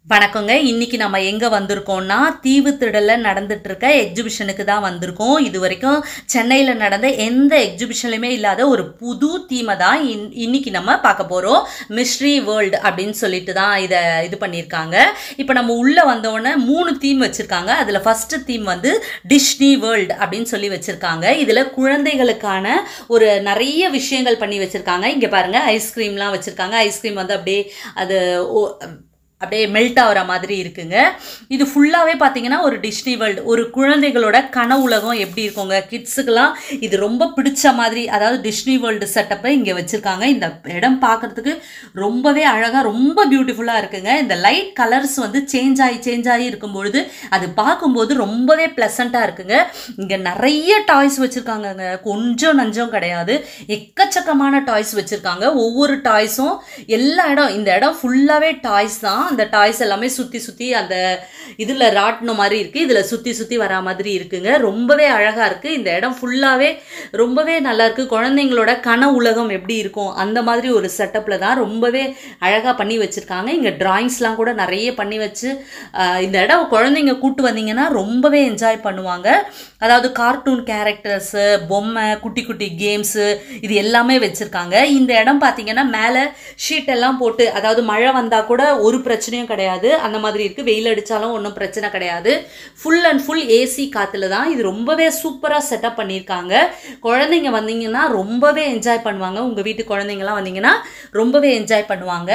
வணக்கங்க. இன்னைக்கு நம்ம எங்க வந்திருக்கோம்னா, தீவுத்திடல்ல நடந்துட்டு இருக்க எக்ஸிபிஷனுக்கு தான் வந்திருக்கோம். இதுவரைக்கும் சென்னையில நடந்த எந்த எக்ஸிபிஷன்லயுமே இல்லாத ஒரு புது தீமை தான் இன்னைக்கு நம்ம பார்க்க போறோம். மிஸ்ட்ரி வேர்ல்டு அப்படின்னு சொல்லிட்டு தான் இது பண்ணியிருக்காங்க. இப்போ நம்ம உள்ள வந்தோடனே 3 தீம் வச்சிருக்காங்க. அதுல ஃபர்ஸ்ட் தீம் வந்து டிஸ்னி வேர்ல்டு அப்படின்னு சொல்லி வச்சிருக்காங்க. இதுல குழந்தைகளுக்கான ஒரு நிறைய விஷயங்கள் பண்ணி வச்சிருக்காங்க. இங்க பாருங்க, ஐஸ்கிரீம்லாம் வச்சிருக்காங்க. ஐஸ்கிரீம் வந்து அப்படியே மெல்ட் ஆகிற மாதிரி இருக்குங்க. இது ஃபுல்லாகவே பார்த்தீங்கன்னா ஒரு டிஸ்னி வேர்ல்டு, ஒரு குழந்தைகளோட கனவுலகம் எப்படி இருக்குங்க. கிட்ஸுக்கெல்லாம் இது ரொம்ப பிடிச்ச மாதிரி, அதாவது டிஸ்னி வேர்ல்டு செட்டப்பை இங்கே வச்சுருக்காங்க. இந்த இடம் பார்க்குறதுக்கு ரொம்பவே அழகாக, ரொம்ப பியூட்டிஃபுல்லாக இருக்குங்க. இந்த லைட் கலர்ஸ் வந்து சேஞ்ச் ஆகி இருக்கும்பொழுது அது பார்க்கும்போது ரொம்பவே ப்ளசண்ட்டாக இருக்குங்க. இங்கே நிறைய டாய்ஸ் வச்சுருக்காங்கங்க, கொஞ்சம் நஞ்சம் கிடையாது. எக்கச்சக்கமான டாய்ஸ் வச்சுருக்காங்க. ஒவ்வொரு டாய்ஸும் இந்த இடம் ஃபுல்லாகவே டாய்ஸ் தான். அந்த டாய்ஸ் எல்லாமே சுத்தி அந்த இதுல ராட்டினம் மாதிரி இருக்கு. இதுல சுத்தி வரா மாதிரி இருக்குங்க. ரொம்பவே அழகா இருக்கு. இந்த இடம் ஃபுல்லாவே ரொம்பவே நல்லா இருக்கு. குழந்தைங்களோட கன உலகம் எப்படி இருக்கும் அந்த மாதிரி ஒரு செட்டப்ல தான் ரொம்பவே அழகா பண்ணி வச்சிருக்காங்க. இங்க டிராயிங்ஸ்லாம் கூட நிறைய பண்ணி வச்சு இந்த இடம் குழந்தைங்க கூட்டு வந்தீங்கன்னா ரொம்பவே என்ஜாய் பண்ணுவாங்க. அதாவது கார்ட்டூன் கேரக்டர்ஸ், பொம்மை, குட்டி குட்டி கேம்ஸ், இது எல்லாமே வச்சிருக்காங்க. இந்த இடம் பார்த்தீங்கன்னா மேலே ஷீட் எல்லாம் போட்டு, அதாவது மழை வந்தா கூட ஒரு பிரச்சனையும் கிடையாது, அந்த மாதிரி இருக்கு. வெயில் அடிச்சாலும் ஒன்றும் பிரச்சனை கிடையாது. ஃபுல் அண்ட் ஃபுல் ஏசி காத்துல தான். இது ரொம்பவே சூப்பரா செட்டப் பண்ணியிருக்காங்க. குழந்தைங்க வந்தீங்கன்னா ரொம்பவே என்ஜாய் பண்ணுவாங்க. உங்க வீட்டு குழந்தைங்கலாம் வந்தீங்கன்னா ரொம்பவே என்ஜாய் பண்ணுவாங்க.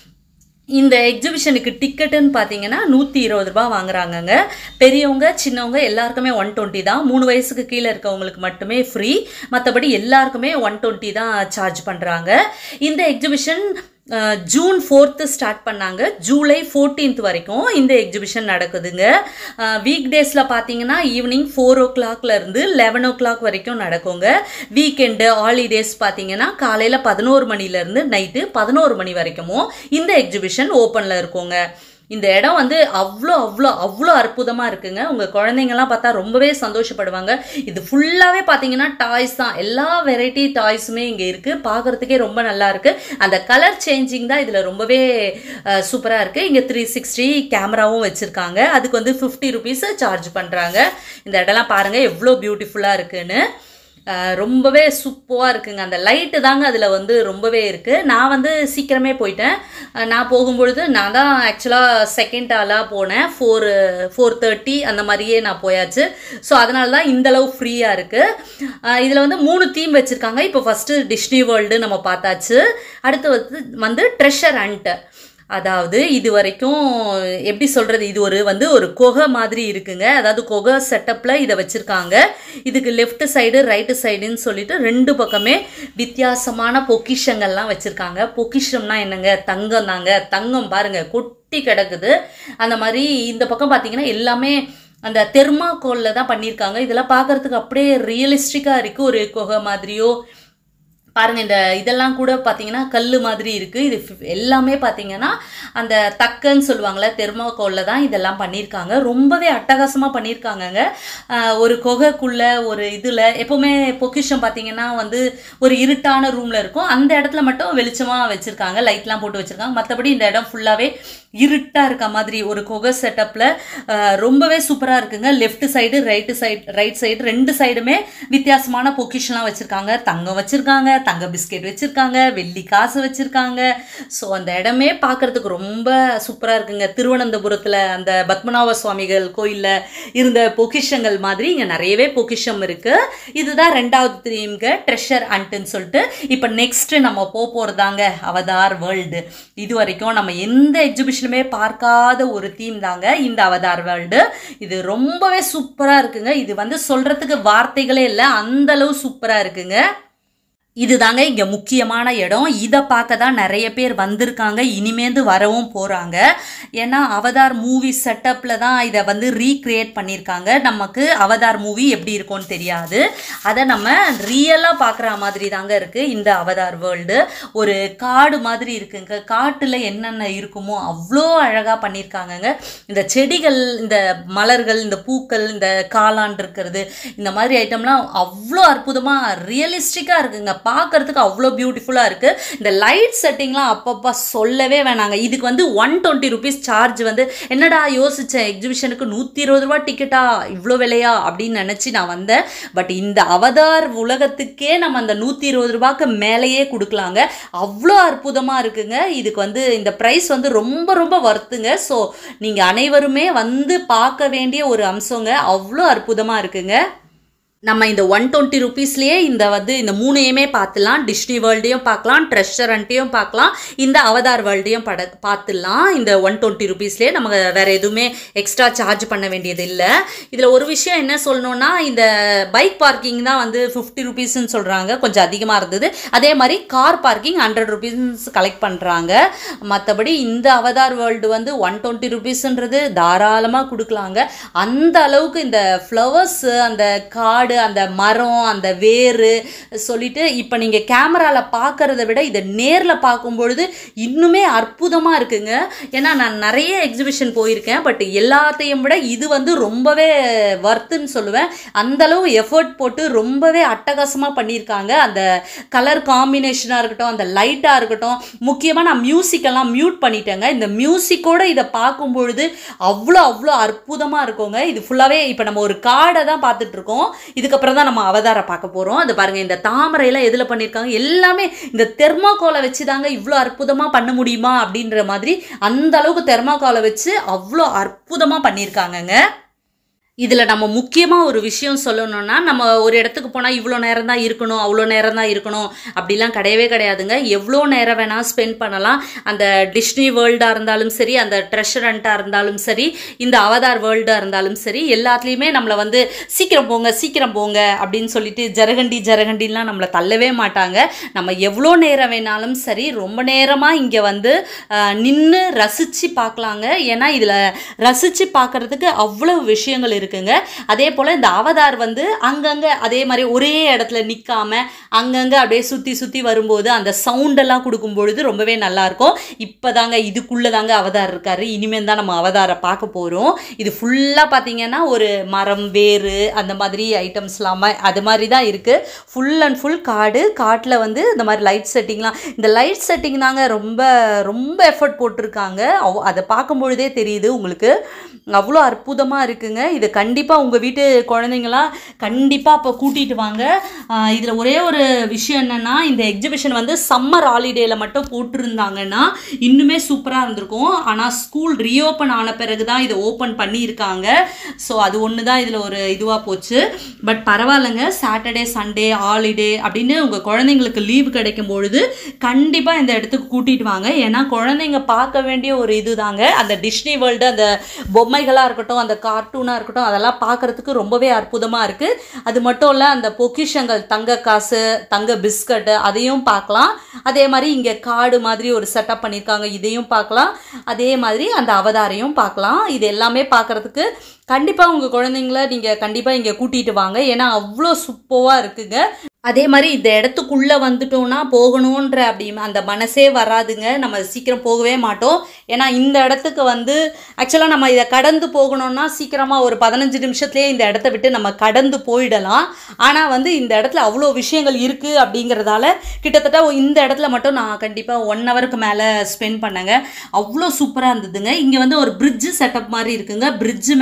இந்த எக்ஸிபிஷனுக்கு டிக்கெட்டுன்னு பார்த்தீங்கன்னா 120 ரூபாய் வாங்குறாங்கங்க. பெரியவங்க சின்னவங்க எல்லாருக்குமே 120 தான். 3 வயசுக்கு கீழே இருக்கவங்களுக்கு மட்டுமே ஃப்ரீ. மற்றபடி எல்லாருக்குமே 120 தான் சார்ஜ் பண்ணுறாங்க. இந்த எக்ஸிபிஷன் ஜூன் 4th ஸ்டார்ட் பண்ணாங்க. ஜூலை 14th வரைக்கும் இந்த எக்ஸிபிஷன் நடக்குதுங்க. வீக் டேஸில் பார்த்தீங்கன்னா ஈவினிங் 4 o'clock இருந்து 11 o'clock வரைக்கும் நடக்குங்க. வீக்கெண்டு ஹாலிடேஸ் பார்த்தீங்கன்னா காலையில் 11 மணிலேருந்து நைட்டு 11 மணி வரைக்கும் இந்த எக்ஸிபிஷன் ஓப்பனில் இருக்குங்க. இந்த இடம் வந்து அவ்வளோ அற்புதமாக இருக்குங்க. உங்கள் குழந்தைங்கலாம் பார்த்தா ரொம்பவே சந்தோஷப்படுவாங்க. இது ஃபுல்லாகவே பார்த்தீங்கன்னா டாய்ஸ் தான். எல்லா வெரைட்டி டாய்ஸுமே இங்கே இருக்குது. பார்க்குறதுக்கே ரொம்ப நல்லா இருக்குது. அந்த கலர் சேஞ்சிங் தான் இதில் ரொம்பவே சூப்பராக இருக்குது. இங்கே 360 கேமராவும் வச்சுருக்காங்க. அதுக்கு வந்து 50 rupees சார்ஜ் பண்ணுறாங்க. இந்த இடம்லாம் பாருங்கள் எவ்வளோ பியூட்டிஃபுல்லாக இருக்குன்னு. ரொம்பவே சூப்பராக இருக்குங்க. அந்த லைட்டு தாங்க அதில் வந்து ரொம்பவே இருக்குது. நான் வந்து சீக்கிரமே போயிட்டேன். நான் போகும்பொழுது நான் தான் ஆக்சுவலாக செகண்ட் ஆளாக போனேன். 4:30 அந்த மாதிரியே நான் போயாச்சு. ஸோ அதனால தான் இந்தளவு ஃப்ரீயாக இருக்குது. இதில் வந்து 3 தீம் வச்சுருக்காங்க. இப்போ ஃபஸ்ட்டு டிஸ்னி வேர்ல்டு நம்ம பார்த்தாச்சு. அடுத்து வந்து ட்ரெஷர் ஹண்ட். அதாவது இது வரைக்கும் எப்படி சொல்கிறது, இது ஒரு குகை மாதிரி இருக்குங்க. அதாவது குகை செட்டப்பில் இதை வச்சுருக்காங்க. இதுக்கு லெஃப்ட் சைடு ரைட்டு சைடுன்னு சொல்லிட்டு 2 பக்கமே வித்தியாசமான பொக்கிஷங்கள்லாம் வச்சுருக்காங்க. பொக்கிஷம்னா என்னங்க, தங்கம் தாங்க. தங்கம் பாருங்கள் கொட்டி கிடக்குது. அந்த மாதிரி இந்த பக்கம் பார்த்தீங்கன்னா எல்லாமே அந்த தெர்மாக்கோலில் தான் பண்ணியிருக்காங்க. இதெல்லாம் பார்க்குறதுக்கு அப்படியே ரியலிஸ்டிக்காக இருக்குது. ஒரு குகை மாதிரியோ பாருங்க. இதெல்லாம் கூட பார்த்தீங்கன்னா கல் மாதிரி இருக்கு. இது எல்லாமே பார்த்தீங்கன்னா அந்த தக்கன்னு சொல்லுவாங்கள்ல, தெர்மாக்கோலில் தான் இதெல்லாம் பண்ணியிருக்காங்க. ரொம்பவே அட்டகாசமாக பண்ணியிருக்காங்கங்க. ஒரு குகைக்குள்ள ஒரு இதில் எப்போவுமே பொக்கிஷம் பார்த்தீங்கன்னா வந்து ஒரு இருட்டான ரூமில் இருக்கும். அந்த இடத்துல மட்டும் வெளிச்சமாக வச்சுருக்காங்க, லைட்லாம் போட்டு வச்சுருக்காங்க. மற்றபடி இந்த இடம் ஃபுல்லாகவே இருட்டாக இருக்க மாதிரி ஒரு குகை செட்டப்பில் ரொம்பவே சூப்பராக இருக்குங்க. லெஃப்ட் சைடு ரைட் சைடு 2 சைடுமே வித்தியாசமான பொக்கிஷன்லாம் வச்சுருக்காங்க. தங்கம் வச்சுருக்காங்க, தங்க பிஸ்கெட் வச்சுருக்காங்க, வெள்ளி காசு வச்சுருக்காங்க. ஸோ அந்த இடமே பார்க்குறதுக்கு ரொம்ப சூப்பராக இருக்குங்க. திருவனந்தபுரத்தில் அந்த பத்மநாப சுவாமிகள் கோயிலில் இருந்த பொக்கிஷங்கள் மாதிரி இங்கே நிறையவே பொக்கிஷம் இருக்குது. இதுதான் 2வது தீம்ங்க, ட்ரெஷர் ஹண்ட்னு சொல்லிட்டு. இப்போ நெக்ஸ்ட் நம்ம போகிறதாங்க அவதார் வேர்ல்டு. இது வரைக்கும் நம்ம எந்த எக்ஸிபிஷனுமே பார்க்காத ஒரு தீம் தாங்க இந்த அவதார் வேர்ல்டு. இது ரொம்பவே சூப்பராக இருக்குங்க. இது வந்து சொல்கிறதுக்கு வார்த்தைகளே இல்லை, அந்த அளவு சூப்பராக இருக்குங்க. இதுதாங்க இங்கே முக்கியமான இடம். இதை பார்க்க தான் நிறைய பேர் வந்திருக்காங்க, இனிமேந்து வரவும் போகிறாங்க. ஏன்னா அவதார் மூவி செட்டப்பில் தான் இதை வந்து ரீக்ரியேட் பண்ணியிருக்காங்க. நமக்கு அவதார் மூவி எப்படி இருக்கும்னு தெரியாது, அதை நம்ம ரியலாக பார்க்குற மாதிரி தாங்க இருக்குது இந்த அவதார் வேர்ல்டு. ஒரு காடு மாதிரி இருக்குங்க. காட்டில் என்னென்ன இருக்குமோ அவ்வளோ அழகாக பண்ணியிருக்காங்கங்க. இந்த செடிகள், இந்த மலர்கள், இந்த பூக்கள், இந்த காளான் இருக்கிறது, இந்த மாதிரி ஐட்டம்லாம் அவ்வளோ அற்புதமாக ரியலிஸ்டிக்காக இருக்குங்க. பார்க்கறதுக்கு அவ்வளோ பியூட்டிஃபுல்லாக இருக்குது. இந்த லைட் செட்டிங்லாம் அப்பப்போ சொல்லவே வேணாங்க. இதுக்கு வந்து 120 rupees சார்ஜ். வந்து என்னடா யோசித்தேன், எக்ஸிபிஷனுக்கு 120 ரூபா டிக்கெட்டா, இவ்வளோ விலையா அப்படின்னு நினச்சி நான் வந்தேன். பட் இந்த அவதார் உலகத்துக்கே நம்ம அந்த 120 ரூபாய்க்கு மேலேயே கொடுக்கலாங்க. அவ்வளோ அற்புதமாக இருக்குங்க. இதுக்கு வந்து இந்த ப்ரைஸ் வந்து ரொம்ப ரொம்ப வர்த்துங்க. ஸோ நீங்கள் அனைவருமே வந்து பார்க்க வேண்டிய ஒரு அம்சங்க. அவ்வளோ அற்புதமாக இருக்குங்க. நம்ம இந்த 120 rupeesலேயே இந்த வந்து இந்த 3யுமே பார்த்துலாம். டிஸ்னி வேர்ல்டையும் பார்க்கலாம், ட்ரெஷர் ஹண்ட்டையும் பார்க்கலாம், இந்த அவதார் வேர்ல்டையும் பார்த்துடலாம். இந்த 120 rupeesலேயே நமக்கு வேறு எதுவுமே எக்ஸ்ட்ரா சார்ஜ் பண்ண வேண்டியது இல்லை. இதில் ஒரு விஷயம் என்ன சொல்லணும்னா, இந்த பைக் பார்க்கிங் தான் வந்து 50 rupeesன்னு சொல்கிறாங்க, கொஞ்சம் அதிகமாக இருந்தது. அதே மாதிரி கார் பார்க்கிங் 100 rupees கலெக்ட் பண்ணுறாங்க. மற்றபடி இந்த அவதார் வேர்ல்டு வந்து 120 rupeesன்றது தாராளமாக கொடுக்கலாங்க. அந்த அளவுக்கு இந்த ஃப்ளவர்ஸு, அந்த காடு, அந்த மரம், அந்த வேறு சொல்லிட்டு இப்போ நீங்கள் கேமராவில் பார்க்குறத விட இதை நேரில் பார்க்கும்பொழுது இன்னுமே அற்புதமாக இருக்குங்க. ஏன்னா நான் நிறைய எக்ஸிபிஷன் போயிருக்கேன், பட் எல்லாத்தையும் விட இது வந்து ரொம்பவே வர்த்துன்னு சொல்லுவேன். அந்தளவு எஃபர்ட் போட்டு ரொம்பவே அட்டகாசமாக பண்ணியிருக்காங்க. அந்த கலர் காம்பினேஷனாக இருக்கட்டும், அந்த லைட்டாக இருக்கட்டும், முக்கியமாக நான் மியூசிக்கெல்லாம் மியூட் பண்ணிட்டேங்க. இந்த மியூசிக்கோடு இதை பார்க்கும்பொழுது அவ்வளோ அவ்வளோ அற்புதமாக இருக்குங்க. இது ஃபுல்லாகவே இப்போ நம்ம ஒரு காடை தான் பார்த்துட்ருக்கோம். இதுக்கப்புறம் தான் நம்ம அவதாரை பார்க்க போகிறோம். அது பாருங்கள், இந்த தாமரையெல்லாம் எதில் பண்ணியிருக்காங்க, எல்லாமே இந்த தெர்மாக்கோலை வச்சு தாங்க இவ்வளோ அற்புதமாக பண்ண முடியுமா அப்படின்ற மாதிரி அந்த அளவுக்கு தெர்மாக்கோலை வச்சு அவ்வளோ அற்புதமாக பண்ணியிருக்காங்கங்க. இதில் நம்ம முக்கியமாக ஒரு விஷயம் சொல்லணும்னா, நம்ம ஒரு இடத்துக்கு போனால் இவ்வளோ நேரம் தான் இருக்கணும், அவ்வளோ நேரம் தான் இருக்கணும் அப்படிலாம் கிடையவே கிடையாதுங்க. எவ்வளோ நேரம் வேணால் ஸ்பெண்ட் பண்ணலாம். அந்த டிஸ்னி வேர்ல்டாக இருந்தாலும் சரி, அந்த ட்ரெஷர் ஹண்ட்டாக இருந்தாலும் சரி, இந்த அவதார் வேர்ல்டாக இருந்தாலும் சரி, எல்லாத்துலேயுமே நம்மளை வந்து சீக்கிரம் போங்க அப்படின்னு சொல்லிட்டு ஜரகண்டிலாம் நம்மளை தள்ளவே மாட்டாங்க. நம்ம எவ்வளோ நேரம் வேணாலும் சரி, ரொம்ப நேரமாக இங்கே வந்து நின்று ரசித்து பார்க்கலாங்க. ஏன்னா இதில் ரசித்து பார்க்குறதுக்கு அவ்வளோ விஷயங்கள் இருக்குங்க. அதே போல இந்த அவதார் வந்து அங்கங்க அதே மாதிரி ஒரே இடத்துல நிக்காம அங்கங்க அப்படியே சுத்தி வரும்போது அந்த சவுண்ட் எல்லாம் கொடுக்கும் பொழுது ரொம்பவே நல்லா இருக்கும். இப்பதாங்க இதுக்குள்ளதாங்க அவதார் இருக்காரு. இனிமேல் தான் நம்ம அவதாரை பார்க்க போறோம். இது ஃபுல்லா பாத்தீங்கன்னா ஒரு மரம், வேறு அந்த மாதிரி ஐட்டம்ஸ் எல்லாமே அது மாதிரி தான் இருக்கு. ஃபுல் அண்ட் ஃபுல் காட்டுல வந்து இந்த மாதிரி லைட் செட்டிங்லாம், இந்த லைட் செட்டிங் தாங்க ரொம்ப ரொம்ப எஃபர்ட் போட்டிருக்காங்க. அதை பார்க்கும் பொழுதே தெரியுது உங்களுக்கு, அவ்வளோ அற்புதமாக இருக்குங்க. இது கண்டிப்பாக உங்கள் வீட்டு குழந்தைங்களாம் கண்டிப்பாக இப்போ கூட்டிகிட்டு வாங்க. இதில் ஒரே ஒரு விஷயம் என்னென்னா, இந்த எக்ஸிபிஷன் வந்து சம்மர் ஹாலிடேயில் மட்டும் போட்டிருந்தாங்கன்னா இன்னுமே சூப்பராக இருந்திருக்கும். ஆனால் ஸ்கூல் ரீஓப்பன் ஆன பிறகு தான் இதை ஓப்பன் பண்ணியிருக்காங்க. ஸோ அது ஒன்று தான் இதில் ஒரு இதுவாக போச்சு. பட் பரவாயில்லைங்க, சாட்டர்டே சண்டே ஹாலிடே அப்படின்னு உங்கள் குழந்தைங்களுக்கு லீவு கிடைக்கும் பொழுது கண்டிப்பாக இந்த இடத்துக்கு கூட்டிகிட்டு வாங்க. ஏன்னா குழந்தைங்க பார்க்க வேண்டிய ஒரு இது தாங்க. அந்த டிஸ்னி வேர்ல்டு, அந்த பொம்மைகளாக இருக்கட்டும், அந்த கார்ட்டூனாக இருக்கட்டும், அதெல்லாம் பார்க்குறதுக்கு ரொம்பவே அற்புதமாக இருக்குது. அது மட்டும் இல்லை, அந்த பொக்கிஷங்கள், தங்க காசு, தங்க பிஸ்கட்டு, அதையும் பார்க்கலாம். அதே மாதிரி இங்கே காடு மாதிரி ஒரு செட்டப் பண்ணியிருக்காங்க, இதையும் பார்க்கலாம். அதே மாதிரி அந்த அவதாரையும் பார்க்கலாம். இது எல்லாமே பார்க்குறதுக்கு கண்டிப்பாக உங்கள் குழந்தைங்கள நீங்கள் கண்டிப்பாக இங்கே கூட்டிகிட்டு வாங்க. ஏன்னா அவ்வளோ சூப்பராக இருக்குங்க. அதே மாதிரி இந்த இடத்துக்குள்ளே வந்துட்டோம்னா போகணுன்ற அப்படி அந்த மனசே வராதுங்க. நம்ம சீக்கிரம் போகவே மாட்டோம். ஏன்னா இந்த இடத்துக்கு வந்து ஆக்சுவலாக நம்ம இதை கடந்து போகணும்னா சீக்கிரமாக ஒரு 15 நிமிஷத்துலேயே இந்த இடத்த விட்டு நம்ம கடந்து போயிடலாம். ஆனால் வந்து இந்த இடத்துல அவ்வளோ விஷயங்கள் இருக்குது அப்படிங்கிறதால கிட்டத்தட்ட இந்த இடத்துல மட்டும் நான் கண்டிப்பாக 1 ஹவருக்கு மேலே ஸ்பெண்ட் பண்ணேங்க. அவ்வளோ சூப்பராக இருந்ததுங்க. இங்கே வந்து ஒரு பிரிட்ஜு செட்டப் மாதிரி இருக்குங்க. பிரிட்ஜு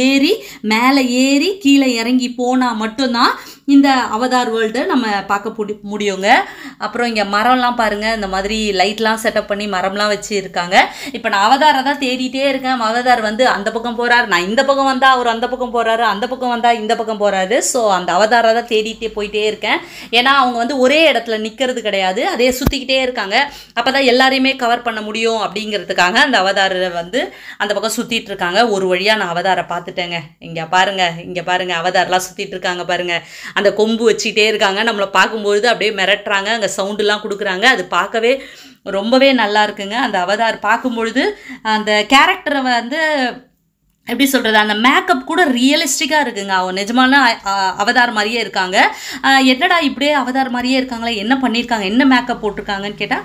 மேலே ஏறி கீழே இறங்கி போனால் மட்டும்தான் இந்த அவதார் வேர்ல்டு நம்ம பார்க்க முடியுங்க. அப்புறம் இங்கே மரம்லாம் பாருங்கள், இந்த மாதிரி லைட்லாம் செட்டப் பண்ணி மரம்லாம் வச்சு இருக்காங்க. இப்போ நான் அவதாரை தான் தேடிட்டே இருக்கேன். அவதார் வந்து அந்த பக்கம் போகிறாரு, நான் இந்த பக்கம் வந்தால் அவர் அந்த பக்கம் போகிறாரு, அந்த பக்கம் வந்தால் இந்த பக்கம் போகிறாரு. ஸோ அந்த அவதாரை தான் தேடிட்டே போயிட்டே இருக்கேன். ஏன்னா அவங்க வந்து ஒரே இடத்துல நிற்கிறது கிடையாது, அதே சுற்றிக்கிட்டே இருக்காங்க. அப்போ தான் எல்லாரையுமே கவர் பண்ண முடியும் அப்படிங்கிறதுக்காக அந்த அவதாரை வந்து அந்த பக்கம் சுற்றிட்டு இருக்காங்க. ஒரு வழியாக நான் அவதாரை பார்த்துட்டேங்க. இங்கே பாருங்கள் அவதாரெலாம் சுற்றிட்டு இருக்காங்க பாருங்கள். அந்த கொம்பு வச்சுக்கிட்டே இருக்காங்க. நம்மளை பார்க்கும்பொழுது அப்படியே மிரட்டுறாங்க, அங்கே சவுண்டுலாம் கொடுக்குறாங்க. அது பார்க்கவே ரொம்பவே நல்லா இருக்குங்க. அந்த அவதார் பார்க்கும்பொழுது அந்த கேரக்டரை வந்து எப்படி சொல்கிறது, அந்த மேக்கப் கூட ரியலிஸ்டிக்காக இருக்குங்க. அவங்க நிஜமான அவதார் மாதிரியே இருக்காங்க. என்னடா இப்படியே அவதார் மாதிரியே இருக்காங்களே, என்ன பண்ணியிருக்காங்க, என்ன மேக்கப் போட்டிருக்காங்கன்னு கேட்டால்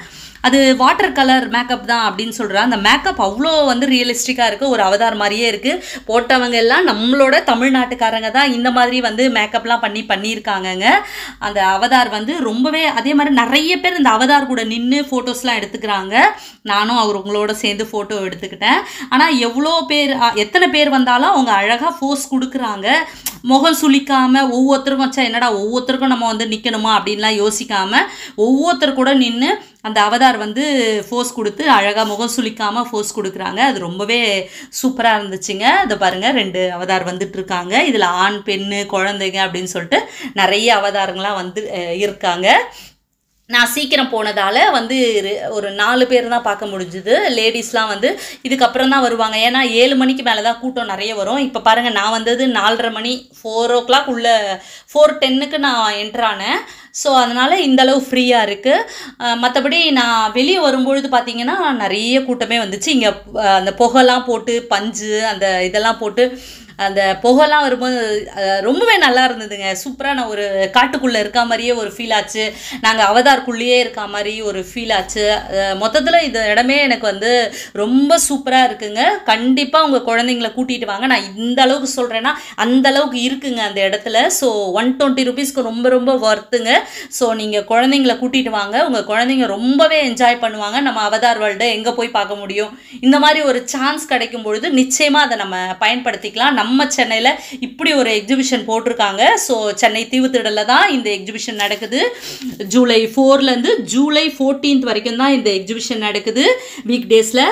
அது வாட்டர் கலர் மேக்கப் தான் அப்படின்னு சொல்கிறேன். அந்த மேக்கப் அவ்வளோ வந்து ரியலிஸ்டிக்காக இருக்குது, ஒரு அவதார் மாதிரியே இருக்குது. போட்டவங்க எல்லாம் நம்மளோட தமிழ்நாட்டுக்காரங்க தான் இந்த மாதிரி வந்து மேக்கப்லாம் பண்ணியிருக்காங்கங்க. அந்த அவதார் வந்து ரொம்பவே அதே மாதிரி நிறைய பேர் இந்த அவதார் கூட நின்று ஃபோட்டோஸ்லாம் எடுத்துக்கிறாங்க. நானும் அவங்களோட சேர்ந்து ஃபோட்டோ எடுத்துக்கிட்டேன். ஆனால் எத்தனை பேர் வந்தாலும் அவங்க அழகாக ஃபோர்ஸ் கொடுக்குறாங்க. முகம் சுளிக்காமல் ஒவ்வொருத்தருக்கும் வச்சா என்னடா ஒவ்வொருத்தருக்கும் நம்ம வந்து நிற்கணுமா அப்படின்லாம் யோசிக்காமல் ஒவ்வொருத்தர் கூட நின்று அந்த அவதார் வந்து ஃபோர்ஸ் கொடுத்து அழகாக முகம் சுளிக்காமல் ஃபோர்ஸ் கொடுக்குறாங்க. அது ரொம்பவே சூப்பராக இருந்துச்சுங்க. இதை பாருங்கள், 2 அவதார் வந்துட்டு இருக்காங்க. இதில் ஆண் பெண்ணு குழந்தைங்க அப்படின்னு சொல்லிட்டு நிறைய அவதாரங்களாம் வந்து இருக்காங்க. நான் சீக்கிரம் போனதால் வந்து ஒரு 4 பேர் தான் பார்க்க முடிஞ்சுது. லேடிஸ்லாம் வந்து இதுக்கப்புறம் தான் வருவாங்க. ஏன்னா 7 மணிக்கு மேலே தான் கூட்டம் நிறைய வரும். இப்போ பாருங்கள், நான் வந்தது 4:30 மணி, 4 o'clock உள்ள 4:10க்கு நான் என்ட்ரானேன். ஸோ அதனால் இந்தளவு ஃப்ரீயாக இருக்குது. மற்றபடி நான் வெளியே வரும்பொழுது பார்த்திங்கன்னா நிறைய கூட்டமே வந்துச்சு. இங்கே அந்த புகைலாம் போட்டு பஞ்சு அந்த இதெல்லாம் போட்டு அந்த புகைலாம் வரும்போது ரொம்பவே நல்லா இருந்ததுங்க. சூப்பராக நான் ஒரு காட்டுக்குள்ளே இருக்க மாதிரியே ஒரு ஃபீல் ஆச்சு. நாங்கள் அவதார்க்குள்ளேயே இருக்க மாதிரி ஒரு ஃபீல் ஆச்சு. மொத்தத்தில் இந்த இடமே எனக்கு வந்து ரொம்ப சூப்பராக இருக்குங்க. கண்டிப்பாக உங்கள் குழந்தைங்கள கூட்டிகிட்டு வாங்க. நான் இந்த அளவுக்கு சொல்கிறேன்னா அந்த அளவுக்கு இருக்குங்க அந்த இடத்துல. ஸோ 120 rupeesக்கு ரொம்ப ரொம்ப ஒர்த்துங்க. ஸோ நீங்கள் குழந்தைங்கள கூட்டிகிட்டு வாங்க. உங்கள் குழந்தைங்க ரொம்பவே என்ஜாய் பண்ணுவாங்க. நம்ம அவதார் வேர்ல்டு எங்கே போய் பார்க்க முடியும்? இந்த மாதிரி ஒரு சான்ஸ் கிடைக்கும் பொழுது நிச்சயமாக அதை நம்ம பயன்படுத்திக்கலாம். நம்ம சென்னையில் இப்படி ஒரு எக்ஸிபிஷன் போட்டிருக்காங்க. ஸோ சென்னை தீவுத்திடலில் தான் இந்த எக்ஸிபிஷன் நடக்குது. ஜூலை 4லேருந்து ஜூலை 14th வரைக்கும் தான் இந்த எக்ஸிபிஷன் நடக்குது. வீக் டேஸில்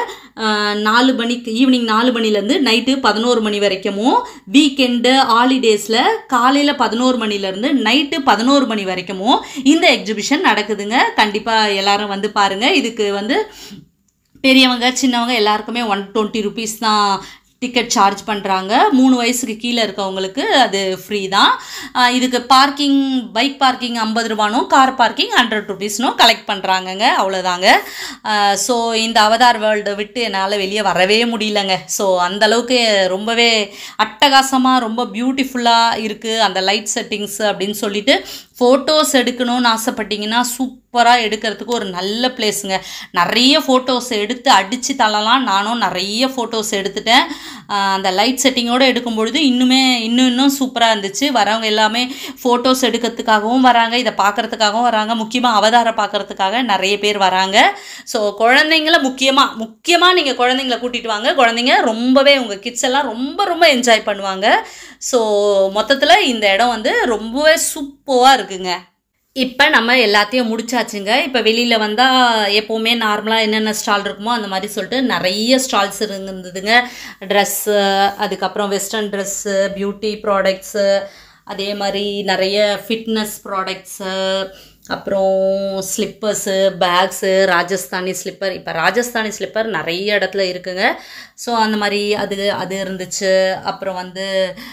4 மணிக்கு ஈவினிங் 4 மணிலேருந்து நைட்டு 11 மணி வரைக்கும், வீக்கெண்டு ஹாலிடேஸில் காலையில் 11 மணிலேருந்து நைட்டு 11 மணி வரைக்கும் இந்த எக்ஸிபிஷன் நடக்குதுங்க. கண்டிப்பாக எல்லாரும் வந்து பாருங்கள். இதுக்கு வந்து பெரியவங்க சின்னவங்க எல்லாருக்குமே 120 rupees தான் டிக்கெட் சார்ஜ் பண்ணுறாங்க. 3 வயசுக்கு கீழே இருக்கவங்களுக்கு அது ஃப்ரீ தான். இதுக்கு பைக் பார்க்கிங் 50 ரூபானும் கார் பார்க்கிங் 100 rupeesனும் கலெக்ட் பண்ணுறாங்கங்க. அவ்வளோதாங்க. ஸோ இந்த அவதார் வேர்ல்டு விட்டு என்னால் வெளியே வரவே முடியலங்க. ஸோ அந்தளவுக்கு ரொம்பவே அட்டகாசமாக ரொம்ப பியூட்டிஃபுல்லாக இருக்குது அந்த லைட் செட்டிங்ஸ் அப்படின்னு சொல்லிட்டு. ஃபோட்டோஸ் எடுக்கணும்னு ஆசைப்பட்டீங்கன்னா சூப்பராக எடுக்கிறதுக்கு ஒரு நல்ல பிளேஸுங்க. நிறைய ஃபோட்டோஸ் எடுத்து அடித்து தள்ளலாம். நானும் நிறைய ஃபோட்டோஸ் எடுத்துட்டேன். அந்த லைட் செட்டிங்கோடு எடுக்கும் பொழுது இன்னும் சூப்பராக இருந்துச்சு. வரவங்க எல்லாமே ஃபோட்டோஸ் எடுக்கிறதுக்காகவும் வராங்க, இதை பார்க்குறதுக்காகவும் வராங்க. முக்கியமாக அவதாரை பார்க்குறதுக்காக நிறைய பேர் வராங்க. ஸோ குழந்தைங்கள முக்கியமாக நீங்கள் குழந்தைங்கள கூட்டிகிட்டு வாங்க. குழந்தைங்க ரொம்பவே உங்கள் கிட்ஸ் எல்லாம் ரொம்ப ரொம்ப என்ஜாய் பண்ணுவாங்க. ஸோ மொத்தத்தில் இந்த இடம் வந்து ரொம்பவே சூப்பராக இருக்குங்க. இப்போ நம்ம எல்லாத்தையும் முடிச்சாச்சுங்க. இப்போ வெளியில் வந்தால் எப்போவுமே நார்மலாக என்னென்ன ஸ்டால் இருக்குமோ அந்த மாதிரி சொல்லிட்டு நிறைய ஸ்டால்ஸ் இருந்ததுங்க. ட்ரெஸ்ஸு, அதுக்கப்புறம் வெஸ்டர்ன் ட்ரெஸ்ஸு, பியூட்டி ப்ராடக்ட்ஸு, அதே மாதிரி நிறைய ஃபிட்னஸ் ப்ராடக்ட்ஸு, அப்புறம் ஸ்லிப்பர்ஸு, பேக்ஸு, ராஜஸ்தானி ஸ்லிப்பர். இப்போ ராஜஸ்தானி ஸ்லிப்பர் நிறைய இடத்துல இருக்குங்க. ஸோ அந்த மாதிரி அது இருந்துச்சு. அப்புறம் வந்து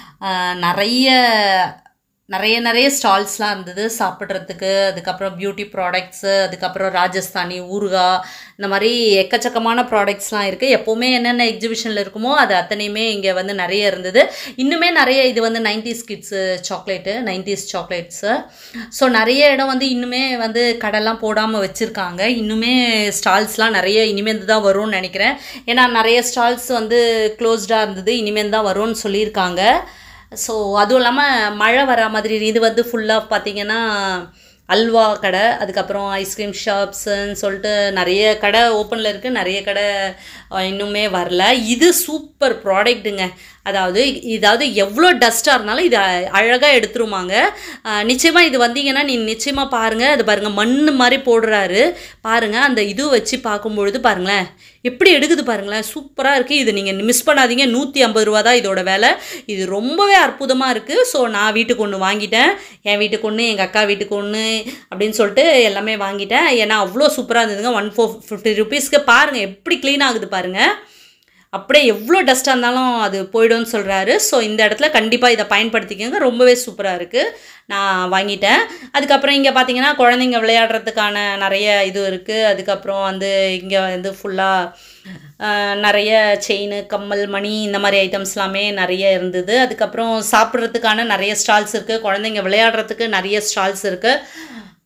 நிறைய ஸ்டால்ஸ்லாம் இருந்தது சாப்பிட்றதுக்கு. அதுக்கப்புறம் பியூட்டி ப்ராடக்ட்ஸு, அதுக்கப்புறம் ராஜஸ்தானி ஊறுகாய், இந்த மாதிரி எக்கச்சக்கமான ப்ராடக்ட்ஸ்லாம் இருக்குது. எப்போவுமே என்னென்ன எக்ஸிபிஷனில் இருக்குமோ அது அத்தனையுமே இங்கே வந்து நிறைய இருந்தது. இன்னுமே நிறைய இது வந்து 90s kids chocolate, 90s chocolates. So நிறைய இடம் வந்து இன்னுமே வந்து கடைலாம் போடாமல் வச்சுருக்காங்க. இன்னுமே ஸ்டால்ஸ்லாம் நிறைய இனிமேல் தான் வரும்னு நினைக்கிறேன். ஏன்னா நிறைய ஸ்டால்ஸ் வந்து க்ளோஸ்டாக இருந்தது, இனிமேல் தான் வரும்னு சொல்லியிருக்காங்க. ஸோ அதுவும் இல்லாமல் மழை வரா மாதிரி இது வந்து ஃபுல்லாக பார்த்திங்கன்னா அல்வா கடை, அதுக்கப்புறம் ஐஸ்கிரீம் ஷாப்ஸுன்னு சொல்லிட்டு நிறைய கடை ஓப்பனில் இருக்குது. நிறைய கடை இன்னுமே வரல. இது சூப்பர் ப்ராடக்ட்டுங்க. அதாவது எவ்வளோ டஸ்ட்டாக இருந்தாலும் இது அழகாக எடுத்துருமாங்க. நிச்சயமாக இது வந்தீங்கன்னா நிச்சயமாக பாருங்கள். அது பாருங்கள், மண் மாதிரி போடுறாரு பாருங்கள். அந்த இது வச்சு பார்க்கும்பொழுது பாருங்களேன் எப்படி எடுக்குது பாருங்களேன், சூப்பராக இருக்குது. இது நீங்கள் மிஸ் பண்ணாதீங்க. 150 ரூபா தான் இதோட விலை. இது ரொம்பவே அற்புதமாக இருக்குது. ஸோ நான் வீட்டுக்கு ஒன்று வாங்கிட்டேன், என் வீட்டுக்கு ஒன்று, எங்கள் அக்கா வீட்டுக்கு ஒன்று அப்படின்னு சொல்லிட்டு எல்லாமே வாங்கிட்டேன். ஏன்னா அவ்வளோ சூப்பராக இருந்ததுங்க. 150 rupeesக்கு பாருங்கள் எப்படி க்ளீன் ஆகுது பாருங்கள். அப்படியே எவ்வளோ டஸ்ட்டாக இருந்தாலும் அது போய்டும்னு சொல்கிறாரு. ஸோ இந்த இடத்துல கண்டிப்பாக இதை பயன்படுத்திக்கோங்க. ரொம்பவே சூப்பராக இருக்குது. நான் வாங்கிட்டேன். அதுக்கப்புறம் இங்கே பார்த்தீங்கன்னா குழந்தைங்க விளையாடுறதுக்கான நிறைய இது இருக்குது. அதுக்கப்புறம் வந்து இங்கே வந்து ஃபுல்லாக நிறைய செயின், கம்மல், மணி இந்த மாதிரி ஐட்டம்ஸ்லாமே நிறைய இருந்தது. அதுக்கப்புறம் சாப்பிட்றதுக்கான நிறைய ஸ்டால்ஸ் இருக்குது. குழந்தைங்க விளையாடுறதுக்கு நிறைய ஸ்டால்ஸ் இருக்குது.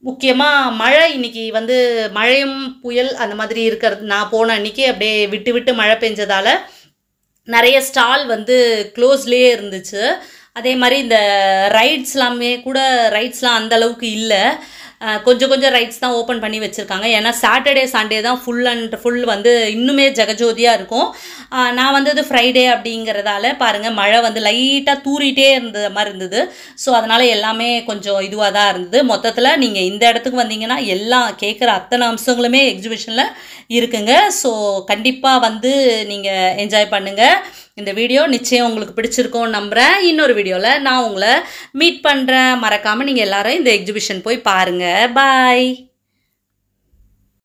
முக்கியமாக மழை இன்னைக்கு வந்து மழையும் புயல் அந்த மாதிரி இருக்கிறது, நான் போன அன்றைக்கி அப்படியே விட்டு விட்டு மழை பெஞ்சதால் நிறைய ஸ்டால் வந்து க்ளோஸ்லேயே இருந்துச்சு. அதே மாதிரி இந்த ரைட்ஸ்லாம் அந்தளவுக்கு இல்லை, கொஞ்சம் கொஞ்சம் ரைட்ஸ் தான் ஓப்பன் பண்ணி வச்சுருக்காங்க. ஏன்னா சாட்டர்டே சண்டே தான் ஃபுல் அண்ட் ஃபுல் வந்து இன்னுமே ஜெகஜோதியாக இருக்கும். நான் வந்தது ஃப்ரைடே அப்படிங்கிறதால பாருங்கள் மழை வந்து லைட்டாக தூறிட்டே இருந்த மாதிரி இருந்தது. ஸோ அதனால் எல்லாமே கொஞ்சம் இதுவாக தான் இருந்தது. மொத்தத்தில் நீங்கள் இந்த இடத்துக்கு வந்தீங்கன்னா எல்லாம் கேட்குற அத்தனை அம்சங்களுமே எக்ஸிபிஷனில் இருக்குங்க. ஸோ கண்டிப்பாக வந்து நீங்கள் என்ஜாய் பண்ணுங்கள். இந்த வீடியோ நிச்சயம் உங்களுக்கு பிடிச்சிருக்கோன்னு நம்புகிறேன். இன்னொரு வீடியோவில் நான் உங்களை மீட் பண்ணுறேன். மறக்காமல் நீங்கள் எல்லாரும் இந்த எக்ஸிபிஷன் போய் பாருங்கள். பாய்.